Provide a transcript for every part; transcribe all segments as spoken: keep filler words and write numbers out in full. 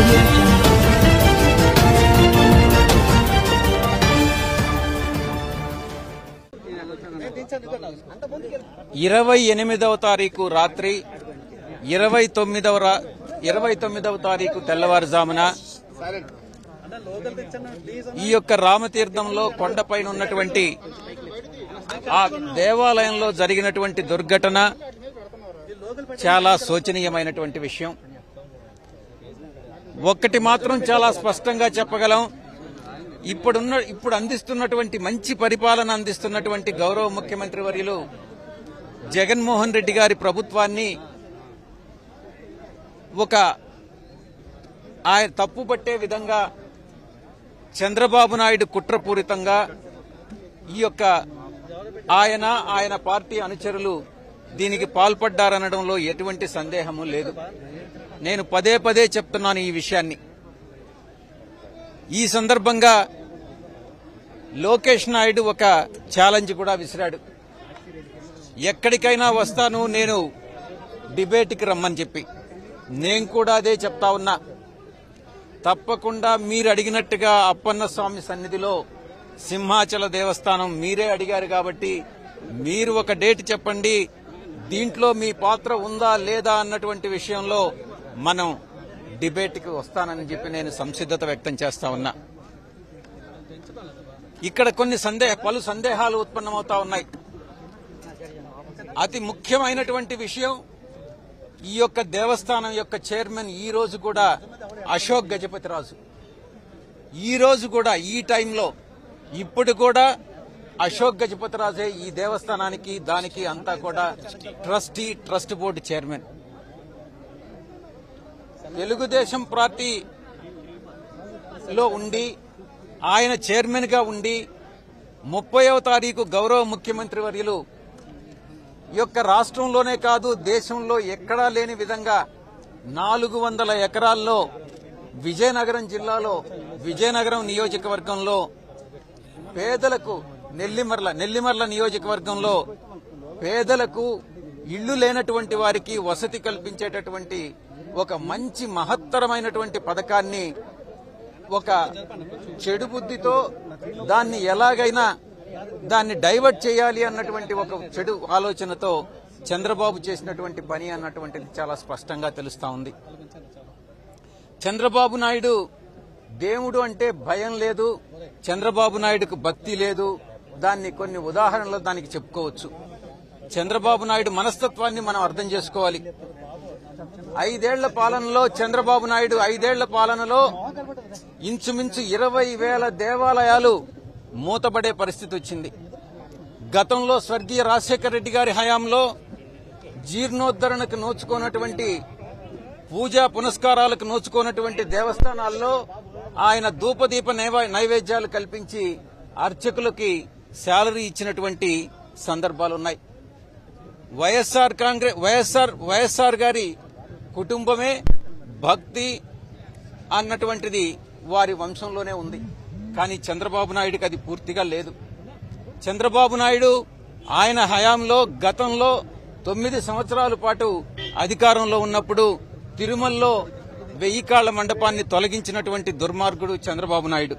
audio jungle. ఇరవై ఎనిమిదవ తారీఖు రాత్రి ఇరవై తొమ్మిదవ ఇరవై తొమ్మిదవ తారీఖు తెల్లవారుజామున ఈ యొక్క రామతీర్థంలో కొండపైన ఉన్నటువంటి ఆ దేవాలయంలో జరిగినటువంటి దుర్ఘటన చాలా శోచనీయమైనటువంటి విషయం. ఒక్కటి మాత్రం చాలా స్పష్టంగా చెప్పగలం, ఇప్పుడున్న ఇప్పుడు అందిస్తున్నటువంటి మంచి పరిపాలన అందిస్తున్నటువంటి గౌరవ ముఖ్యమంత్రి వర్యులు జగన్మోహన్ రెడ్డి గారి ప్రభుత్వాన్ని ఒక ఆయన తప్పుపట్టే విధంగా చంద్రబాబు నాయుడు కుట్రపూరితంగా ఈ యొక్క ఆయన ఆయన పార్టీ అనుచరులు దీనికి పాల్పడ్డారనడంలో ఎటువంటి సందేహము లేదు. నేను పదే పదే చెప్తున్నాను ఈ విషయాన్ని. ఈ సందర్భంగా లోకేష్ నాయుడు ఒక ఛాలెంజ్ కూడా విసిరాడు. ఎక్కడికైనా వస్తాను నేను డిబేట్కి రమ్మని చెప్పి. నేను కూడా అదే చెప్తా ఉన్నా, తప్పకుండా మీరు అడిగినట్టుగా అప్పన్న స్వామి సన్నిధిలో సింహాచల దేవస్థానం మీరే అడిగారు కాబట్టి మీరు ఒక డేట్ చెప్పండి, దీంట్లో మీ పాత్ర ఉందా లేదా అన్నటువంటి విషయంలో మనం డిబేట్కి వస్తానని చెప్పి నేను సంసిద్ధత వ్యక్తం చేస్తా ఉన్నా. ఇక్కడ కొన్ని సందేహ పలు సందేహాలు ఉత్పన్నమవుతా ఉన్నాయి. అతి ముఖ్యమైనటువంటి విషయం, ఈ యొక్క దేవస్థానం యొక్క చైర్మన్ ఈ రోజు కూడా అశోక్ గజపతిరాజు. ఈ రోజు కూడా ఈ టైంలో ఇప్పుడు కూడా అశోక్ గజపతిరాజే ఈ దేవస్థానానికి దానికి అంతా కూడా trustee trust board chairman. Telugu Desam పార్టీలో ఉండి ఆయన చైర్మన్ గా ఉండి ముప్పైవ తారీఖు గౌరవ ముఖ్యమంత్రి వర్యులు ఈ యొక్క రాష్ట్రంలోనే కాదు దేశంలో ఎక్కడా లేని విధంగా నాలుగు వందల ఎకరాల్లో విజయనగరం జిల్లాలో విజయనగరం నియోజకవర్గంలో పేదలకు నెల్లిమర్ల నెల్లిమర్ల నియోజకవర్గంలో పేదలకు ఇళ్లు లేనటువంటి వారికి వసతి కల్పించేటటువంటి ఒక మంచి మహత్తరమైనటువంటి పథకాన్ని ఒక చెడు బుద్ధితో దాన్ని ఎలాగైనా దాన్ని డైవర్ట్ చేయాలి అన్నటువంటి ఒక చెడు ఆలోచనతో చంద్రబాబు చేసినటువంటి పని అన్నటువంటిది చాలా స్పష్టంగా తెలుస్తా ఉంది. చంద్రబాబు నాయుడు దేవుడు అంటే భయం లేదు, చంద్రబాబు నాయుడుకు భక్తి లేదు. దాన్ని కొన్ని ఉదాహరణలు దానికి చెప్పుకోవచ్చు. చంద్రబాబు నాయుడు మనస్తత్వాన్ని మనం అర్థం చేసుకోవాలి. ఐదేళ్ల పాలనలో చంద్రబాబు నాయుడు ఐదేళ్ల పాలనలో ఇంచుమించు ఇరవై వేల దేవాలయాలు మూతపడే పరిస్థితి వచ్చింది. గతంలో స్వర్గీయ రాజశేఖర రెడ్డి గారి హయాంలో జీర్ణోద్ధరణకు నోచుకోనటువంటి పూజా పునస్కారాలకు నోచుకోనటువంటి దేవస్థానాల్లో ఆయన ధూపదీప నైవేద్యాలు కల్పించి అర్చకులకి శాలరీ ఇచ్చినటువంటి సందర్భాలున్నాయి. వైఎస్ఆర్ కాంగ్రెస్ వైఎస్ఆర్ వైఎస్ఆర్ గారి కుటుంబమే భక్తి అన్నటువంటిది వారి వంశంలోనే ఉంది. కానీ చంద్రబాబు నాయుడుకి అది పూర్తిగా లేదు. చంద్రబాబు నాయుడు ఆయన హయాంలో గతంలో తొమ్మిది సంవత్సరాల పాటు అధికారంలో ఉన్నప్పుడు తిరుమలలో వెయ్యి కాళ్ల మండపాన్ని తొలగించినటువంటి దుర్మార్గుడు చంద్రబాబు నాయుడు.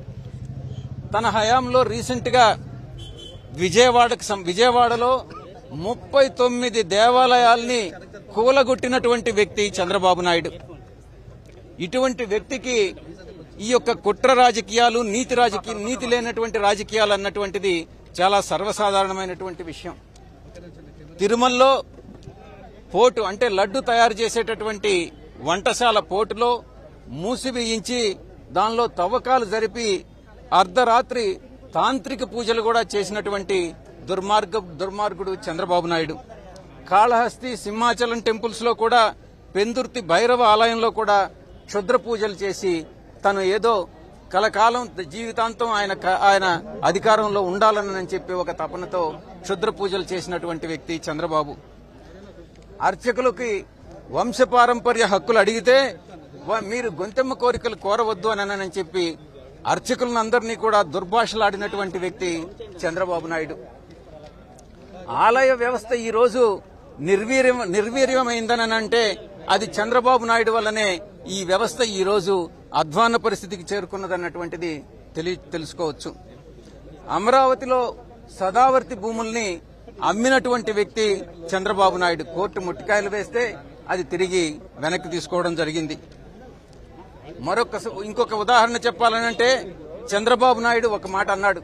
తన హయాంలో రీసెంట్ గా విజయవాడకు విజయవాడలో ముప్పై తొమ్మిది దేవాలయాల్ని కూలగొట్టినటువంటి వ్యక్తి చంద్రబాబు నాయుడు. ఇటువంటి వ్యక్తికి ఈ యొక్క కుట్ర రాజకీయాలు నీతి రాజకీయ నీతి లేనటువంటి రాజకీయాలు అన్నటువంటిది చాలా సర్వసాధారణమైనటువంటి విషయం. తిరుమలలో పోటు అంటే లడ్డు తయారు చేసేటటువంటి వంటశాల పోటులో మూసివేయించి దానిలో తవ్వకాలు జరిపి అర్ధరాత్రి తాంత్రిక పూజలు కూడా చేసినటువంటి దుర్మార్గ దుర్మార్గుడు చంద్రబాబు నాయుడు. కాళహస్తి సింహాచలం టెంపుల్స్ లో కూడా పెందుర్తి భైరవ ఆలయంలో కూడా క్షుద్ర పూజలు చేసి తను ఏదో కలకాలం జీవితాంతం ఆయన ఆయన అధికారంలో ఉండాలని చెప్పి ఒక తపనతో క్షుద్ర పూజలు చేసినటువంటి వ్యక్తి చంద్రబాబు. అర్చకులకి వంశపారంపర్య హక్కులు అడిగితే మీరు గొంతెమ్మ కోరికలు కోరవద్దు అని చెప్పి అర్చకులందరినీ కూడా దుర్భాషలాడినటువంటి వ్యక్తి చంద్రబాబు నాయుడు. ఆలయ వ్యవస్థ ఈ రోజు నిర్వీర్యం నిర్వీర్యమైందని అంటే అది చంద్రబాబు నాయుడు వల్లనే ఈ వ్యవస్థ ఈ రోజు అధ్వాన్న పరిస్థితికి చేరుకున్నదన్నటువంటిది తెలి తెలుసుకోవచ్చు. అమరావతిలో సదావర్తి భూముల్ని అమ్మినటువంటి వ్యక్తి చంద్రబాబు నాయుడు. కోర్టు ముట్టికాయలు వేస్తే అది తిరిగి వెనక్కి తీసుకోవడం జరిగింది. మరొక ఇంకొక ఉదాహరణ చెప్పాలనంటే చంద్రబాబు నాయుడు ఒక మాట అన్నాడు,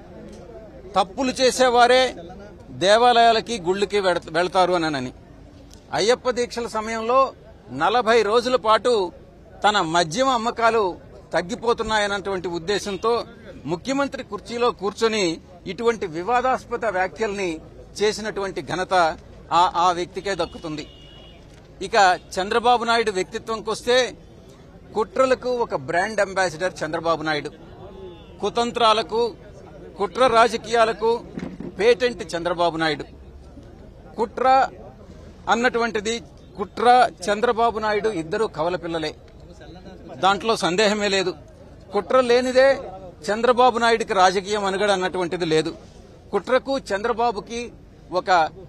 తప్పులు చేసేవారే దేవాలయాలకి గుళ్ళకి వెళతారు అనని. అయ్యప్ప దీక్షల సమయంలో నలభై రోజుల పాటు తన మద్యం అమ్మకాలు తగ్గిపోతున్నాయన్నటువంటి ఉద్దేశంతో ముఖ్యమంత్రి కుర్చీలో కూర్చొని ఇటువంటి వివాదాస్పద వ్యాఖ్యల్ని చేసినటువంటి ఘనత ఆ ఆ వ్యక్తికే దక్కుతుంది. ఇక చంద్రబాబు నాయుడు వ్యక్తిత్వంకొస్తే కుట్రలకు ఒక బ్రాండ్ అంబాసిడర్ చంద్రబాబు నాయుడు, కుతంత్రాలకు కుట్ర రాజకీయాలకు పేటెంట్ చంద్రబాబు నాయుడు. కుట్ర అన్నటువంటిది కుట్ర చంద్రబాబు నాయుడు ఇద్దరు కవల పిల్లలే, దాంట్లో సందేహమే లేదు. కుట్ర లేనిదే చంద్రబాబు నాయుడికి రాజకీయం అనుగడ అన్నటువంటిది లేదు. కుట్రకు చంద్రబాబుకి ఒక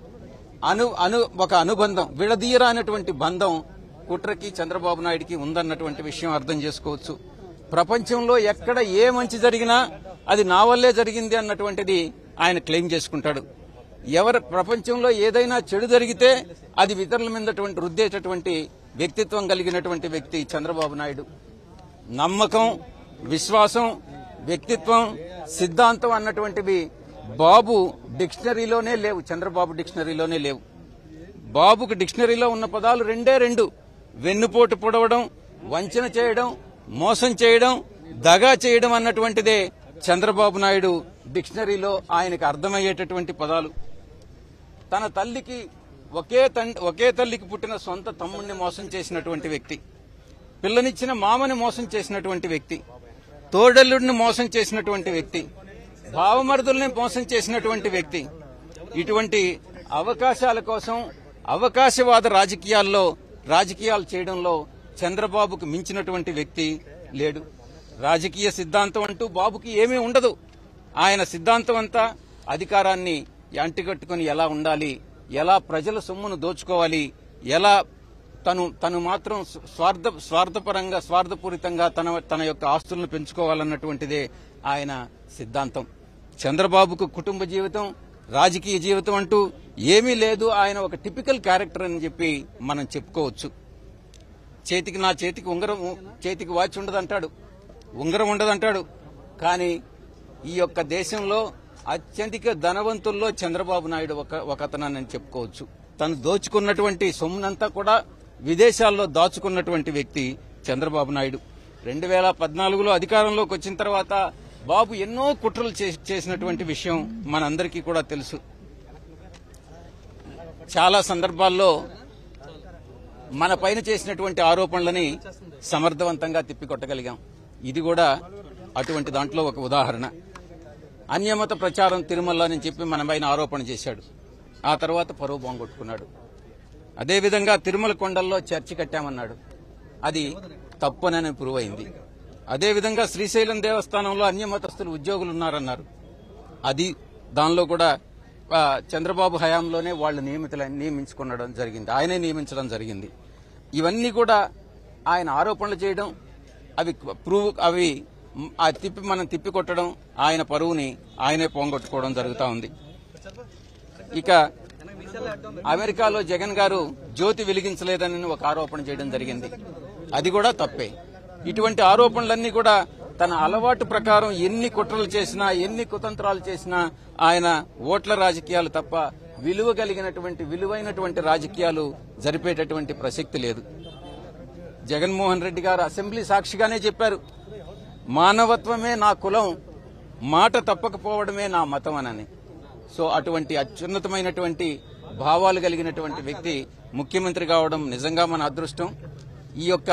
అను అను ఒక అనుబంధం, విడదీయరానటువంటి బంధం కుట్రకి చంద్రబాబు నాయుడికి ఉందన్నటువంటి విషయం అర్థం చేసుకోవచ్చు. ప్రపంచంలో ఎక్కడ ఏ మంచి జరిగినా అది నా వల్లే జరిగింది అన్నటువంటిది ఆయన క్లెయిమ్ చేసుకుంటాడు. ఎవరు ప్రపంచంలో ఏదైనా చెడు జరిగితే అది ఇతరుల మీద రుద్దేటటువంటి వ్యక్తిత్వం కలిగినటువంటి వ్యక్తి చంద్రబాబు నాయుడు. నమ్మకం, విశ్వాసం, వ్యక్తిత్వం, సిద్ధాంతం అన్నటువంటివి బాబు డిక్షనరీలోనే లేవు, చంద్రబాబు డిక్షనరీలోనే లేవు. బాబుకు డిక్షనరీలో ఉన్న పదాలు రెండే రెండు: వెన్నుపోటు పొడవడం, వంచన చేయడం, మోసం చేయడం, దగా చేయడం అన్నటువంటిదే చంద్రబాబు నాయుడు డిక్షనరీలో ఆయనకు అర్థమయ్యేటటువంటి పదాలు. తన తల్లికి ఒకే ఒకే తల్లికి పుట్టిన సొంత తమ్ముడిని మోసం చేసినటువంటి వ్యక్తి, పిల్లనిచ్చిన మామని మోసం చేసినటువంటి వ్యక్తి, తోడల్లుడిని మోసం చేసినటువంటి వ్యక్తి, భావమరుదుల్ని మోసం చేసినటువంటి వ్యక్తి. ఇటువంటి అవకాశాల కోసం అవకాశవాద రాజకీయాల్లో రాజకీయాలు చేయడంలో చంద్రబాబుకు మించినటువంటి వ్యక్తి లేడు. రాజకీయ సిద్ధాంతం అంటూ బాబుకి ఏమీ ఉండదు. ఆయన సిద్ధాంతం అంతా అధికారాన్ని అంటికట్టుకుని ఎలా ఉండాలి, ఎలా ప్రజల సొమ్మును దోచుకోవాలి, ఎలా తను తను మాత్రం స్వార్థ స్వార్థపరంగా స్వార్థపూరితంగా తన తన యొక్క ఆస్తులను పెంచుకోవాలన్నటువంటిదే ఆయన సిద్ధాంతం. చంద్రబాబుకు కుటుంబ జీవితం, రాజకీయ జీవితం అంటూ ఏమీ లేదు. ఆయన ఒక టిపికల్ క్యారెక్టర్ అని చెప్పి మనం చెప్పుకోవచ్చు. చేతికి నా చేతికి ఉంగరం చేతికి వాచ్ ఉండదంటాడు, ఉంగరం ఉండదంటాడు. కానీ ఈ యొక్క దేశంలో అత్యధిక ధనవంతుల్లో చంద్రబాబు నాయుడు ఒక ఒక అతనని చెప్పుకోవచ్చు. తను దోచుకున్నటువంటి సొమ్మునంతా కూడా విదేశాల్లో దాచుకున్నటువంటి వ్యక్తి చంద్రబాబు నాయుడు. రెండు వేల పద్నాలుగులో అధికారంలోకి వచ్చిన తర్వాత బాబు ఎన్నో కుట్రలు చేసినటువంటి విషయం మనందరికీ కూడా తెలుసు. చాలా సందర్భాల్లో మన పైన చేసినటువంటి ఆరోపణలని సమర్థవంతంగా తిప్పికొట్టగలిగాం. ఇది కూడా అటువంటి దాంట్లో ఒక ఉదాహరణ. అన్యమత ప్రచారం తిరుమల అని చెప్పి మన పైన ఆరోపణ చేశాడు, ఆ తర్వాత పరువు బాంగొట్టుకున్నాడు. అదేవిధంగా తిరుమల కొండల్లో చర్చి కట్టామన్నాడు, అది తప్పనని ప్రూవ్ అయింది. అదేవిధంగా శ్రీశైలం దేవస్థానంలో అన్యమతస్తులు ఉద్యోగులు ఉన్నారన్నారు, అది దానిలో కూడా చంద్రబాబు హయాంలోనే వాళ్ళు నియమితులు నియమించుకోవడం జరిగింది, ఆయనే నియమించడం జరిగింది. ఇవన్నీ కూడా ఆయన ఆరోపణలు చేయడం, అవి ప్రూవ్ అవి తిప్పి మనం తిప్పికొట్టడం, ఆయన పరువుని ఆయనే పోంగొట్టుకోవడం జరుగుతూ ఉంది. ఇక అమెరికాలో జగన్ గారు జ్యోతి వెలిగించలేదని ఒక ఆరోపణ చేయడం జరిగింది, అది కూడా తప్పే. ఇటువంటి ఆరోపణలన్నీ కూడా తన అలవాటు ప్రకారం ఎన్ని కుట్రలు చేసినా ఎన్ని కుతంత్రాలు చేసినా ఆయన ఓట్ల రాజకీయాలు తప్ప విలువ కలిగినటువంటి విలువైనటువంటి రాజకీయాలు జరిపేటటువంటి ప్రసక్తి లేదు. జగన్మోహన్ రెడ్డి గారు అసెంబ్లీ సాక్షిగానే చెప్పారు, మానవత్వమే నా కులం, మాట తప్పకపోవడమే నా మతం అనని. సో అటువంటి అత్యున్నతమైనటువంటి భావాలు కలిగినటువంటి వ్యక్తి ముఖ్యమంత్రి కావడం నిజంగా మన అదృష్టం. ఈ యొక్క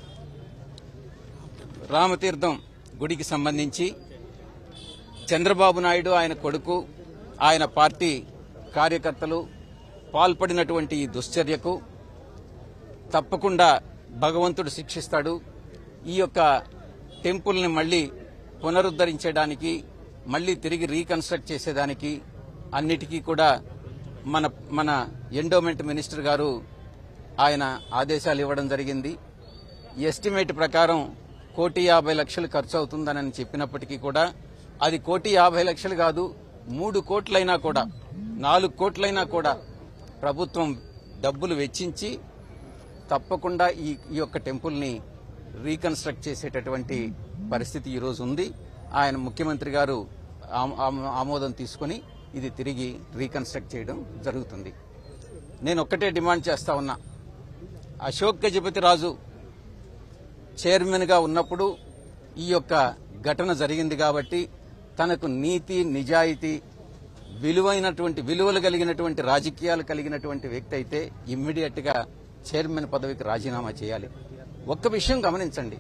రామతీర్థం గుడికి సంబంధించి చంద్రబాబు నాయుడు, ఆయన కొడుకు, ఆయన పార్టీ కార్యకర్తలు పాల్పడినటువంటి ఈ దుశ్చర్యకు తప్పకుండా భగవంతుడు శిక్షిస్తాడు. ఈ యొక్క టెంపుల్ని మళ్లీ పునరుద్ధరించడానికి, మళ్లీ తిరిగి రీకన్స్ట్రక్ట్ చేసేదానికి అన్నిటికీ కూడా మన మన ఎండోమెంట్ మినిస్టర్ గారు ఆయన ఆదేశాలు ఇవ్వడం జరిగింది. ఎస్టిమేట్ ప్రకారం కోటి యాభై లక్షలు ఖర్చు అవుతుందని చెప్పినప్పటికీ కూడా అది కోటి యాభై లక్షలు కాదు, మూడు కోట్లైనా కూడా నాలుగు కోట్లైనా కూడా ప్రభుత్వం డబ్బులు వెచ్చించి తప్పకుండా ఈ ఈ యొక్క టెంపుల్ని రీకన్స్ట్రక్ట్ చేసేటటువంటి పరిస్థితి ఈరోజు ఉంది. ఆయన ముఖ్యమంత్రి గారు ఆమోదం తీసుకుని ఇది తిరిగి రీకన్స్ట్రక్ట్ చేయడం జరుగుతుంది. నేను ఒక్కటే డిమాండ్ చేస్తా ఉన్నా, అశోక్ గజపతి రాజు చైర్మన్ గా ఉన్నప్పుడు ఈ యొక్క ఘటన జరిగింది కాబట్టి తనకు నీతి నిజాయితీ విలువైనటువంటి విలువలు కలిగినటువంటి రాజకీయాలు కలిగినటువంటి వ్యక్తి అయితే ఇమ్మీడియట్ గా చైర్మన్ పదవికి రాజీనామా చేయాలి. ఒక్క విషయం గమనించండి,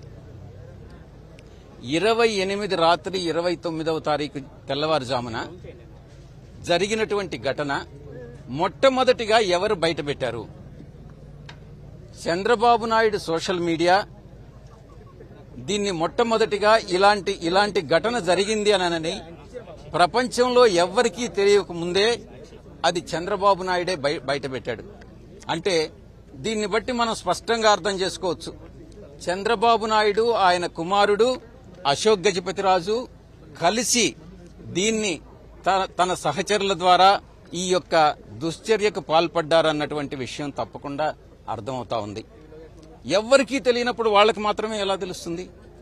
ఇరవై ఎనిమిది రాత్రి ఇరవై తొమ్మిదవ తారీఖు తెల్లవారుజామున జరిగినటువంటి ఘటన మొట్టమొదటిగా ఎవరు బయటపెట్టారు? చంద్రబాబు నాయుడు సోషల్ మీడియా దీన్ని మొట్టమొదటిగా ఇలాంటి ఇలాంటి ఘటన జరిగింది అనని ప్రపంచంలో ఎవ్వరికీ తెలియక ముందే అది చంద్రబాబు నాయుడే బయటపెట్టాడు. అంటే దీన్ని బట్టి మనం స్పష్టంగా అర్థం చేసుకోవచ్చు, చంద్రబాబు నాయుడు ఆయన కుమారుడు అశోక్ గజపతిరాజు కలిసి దీన్ని తన సహచరుల ద్వారా ఈ యొక్క దుశ్చర్యకు పాల్పడ్డారన్నటువంటి విషయం తప్పకుండా అర్థమవుతా ఉంది. ఎవ్వరికీ తెలియనప్పుడు వాళ్ళకి మాత్రమే ఎలా తెలుస్తుంది?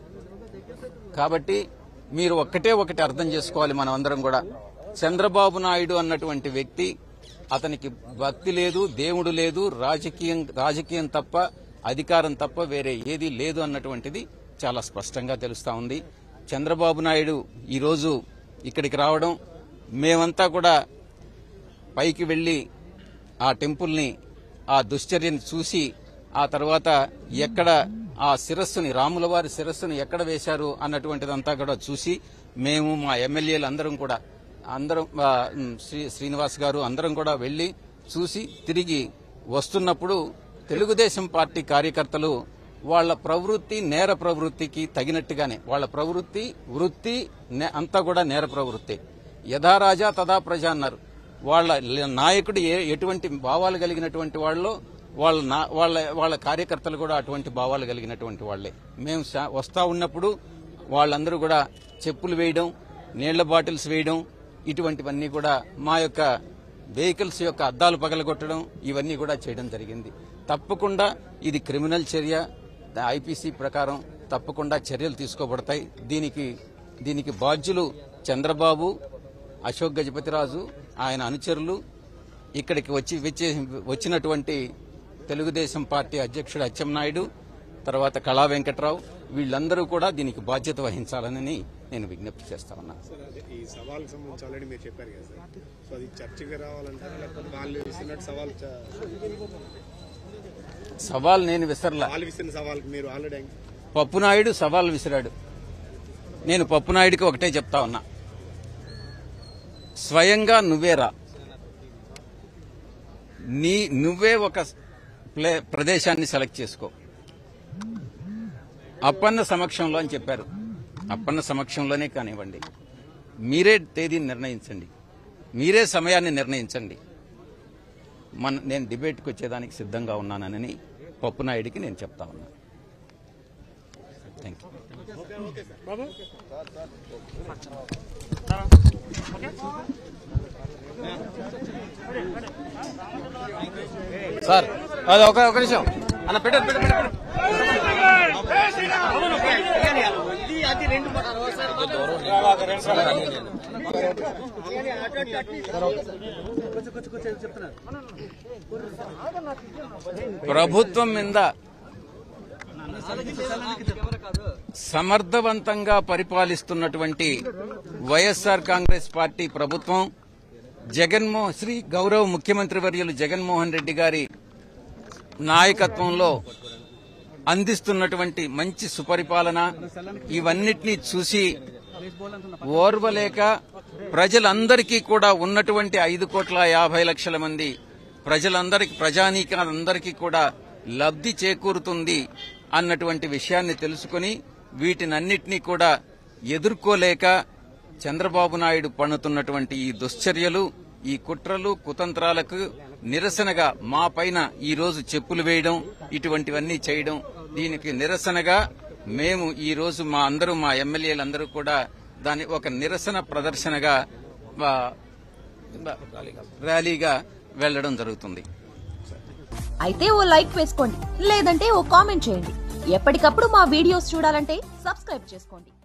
కాబట్టి మీరు ఒక్కటే ఒకటి అర్థం చేసుకోవాలి, మనం అందరం కూడా, చంద్రబాబు నాయుడు అన్నటువంటి వ్యక్తి, అతనికి భక్తి లేదు, దేవుడు లేదు, రాజకీయం రాజకీయం తప్ప అధికారం తప్ప వేరే ఏదీ లేదు అన్నటువంటిది చాలా స్పష్టంగా తెలుస్తా ఉంది. చంద్రబాబు నాయుడు ఈరోజు ఇక్కడికి రావడం, మేమంతా కూడా పైకి వెళ్లి ఆ టెంపుల్ని ఆ దుశ్చర్యని చూసి ఆ తర్వాత ఎక్కడ ఆ శిరస్సుని రాముల వారి శిరస్సుని ఎక్కడ వేశారు అన్నటువంటిదంతా కూడా చూసి మేము మా ఎమ్మెల్యేలు అందరం కూడా అందరం శ్రీనివాస్ గారు అందరం కూడా వెళ్లి చూసి తిరిగి వస్తున్నప్పుడు తెలుగుదేశం పార్టీ కార్యకర్తలు వాళ్ల ప్రవృత్తి నేర ప్రవృత్తికి తగినట్టుగానే వాళ్ళ ప్రవృత్తి వృత్తి అంతా కూడా నేర ప్రవృత్తి, యథా రాజా తదా ప్రజ అన్నారు. వాళ్ళ నాయకుడు ఎటువంటి భావాలు కలిగినటువంటి వాళ్ళు వాళ్ళ వాళ్ళ వాళ్ళ కార్యకర్తలు కూడా అటువంటి భావాలు కలిగినటువంటి వాళ్లే. మేము వస్తా ఉన్నప్పుడు వాళ్ళందరూ కూడా చెప్పులు వేయడం, నీళ్ల బాటిల్స్ వేయడం, ఇటువంటివన్నీ కూడా మా యొక్క వెహికల్స్ యొక్క అద్దాలు పగలగొట్టడం ఇవన్నీ కూడా చేయడం జరిగింది. తప్పకుండా ఇది క్రిమినల్ చర్య, ఐపీసీ ప్రకారం తప్పకుండా చర్యలు తీసుకోబడతాయి. దీనికి దీనికి బాధ్యులు చంద్రబాబు, అశోక్ గజపతిరాజు, ఆయన అనుచరులు, ఇక్కడికి వచ్చి వచ్చినటువంటి తెలుగుదేశం పార్టీ అధ్యక్షుడు అచ్చెన్నాయుడు, తర్వాత కళా వెంకట్రావు, వీళ్ళందరూ కూడా దీనికి బాధ్యత వహించాలని నేను విజ్ఞప్తి చేస్తా ఉన్నాను. ఈ సవాల్ సంబంధించి ఆల్రెడీ మీరు చెప్పారు కదా సార్, సో అది చర్చగా రావాలంటారా లేకపోతే వాళ్ళు విసిరినట్టు సవాల్ సవాల్ నేను విసరలా, వాళ్ళు విసిరిన సవాల్కి మీరు ఆల్రెడీ పప్పునాయుడు సవాల్ విసిరాడు. నేను పప్పునాయుడికి ఒకటే చెప్తా ఉన్నా, స్వయంగా నువ్వేరా, నీ నువ్వే ఒక ప్లే ప్రదేశాన్ని సెలెక్ట్ చేసుకో, అప్పన్న సమక్షంలో అని చెప్పారు. అప్పన్న సమక్షంలోనే కానివ్వండి, మీరే తేదీని నిర్ణయించండి, మీరే సమయాన్ని నిర్ణయించండి. మన నేను డిబేట్కి వచ్చేదానికి సిద్ధంగా ఉన్నానని పప్పునాయుడికి నేను చెప్తా ఉన్నా. Thank you sir. అది ఒక ఒక నిమిషం అన్న, పెట్టండి పెట్టండి పెట్టండి. ప్రభుత్వం మీద సమర్థవంతంగా పరిపాలిస్తున్నటువంటి వైఎస్ఆర్ కాంగ్రెస్ పార్టీ ప్రభుత్వం, జగన్మోహన్ శ్రీ గౌరవ ముఖ్యమంత్రి వర్యులు జగన్మోహన్ రెడ్డి గారి నాయకత్వంలో అందిస్తున్నటువంటి మంచి సుపరిపాలన ఇవన్నిటినీ చూసి ఓర్వలేక ప్రజలందరికీ కూడా ఉన్నటువంటి ఐదు కోట్ల యాభై లక్షల మంది ప్రజలందరికీ ప్రజానీకాలందరికీ కూడా లబ్ధి చేకూరుతుంది అన్నటువంటి విషయాన్ని తెలుసుకుని వీటినన్నిటినీ కూడా ఎదుర్కోలేక చంద్రబాబు నాయుడు పన్నుతున్నటువంటి ఈ దుశ్చర్యలు, ఈ కుట్రలు కుతంత్రాలకు నిరసనగా మా పైన ఈ రోజు చెప్పులు వేయడం ఇటువంటివన్నీ చేయడం, దీనికి నిరసనగా మేము ఈ రోజు మా అందరూ మా ఎమ్మెల్యేలందరూ కూడా దాని ఒక నిరసన ప్రదర్శనగా ర్యాలీగా వెళ్లడం జరుగుతుంది. అయితే ఓ లైక్ వేసుకోండి, లేదంటే ఓ కామెంట్ చేయండి. ఎప్పటికప్పుడు మా వీడియోస్ చూడాలంటే సబ్స్క్రైబ్ చేసుకోండి.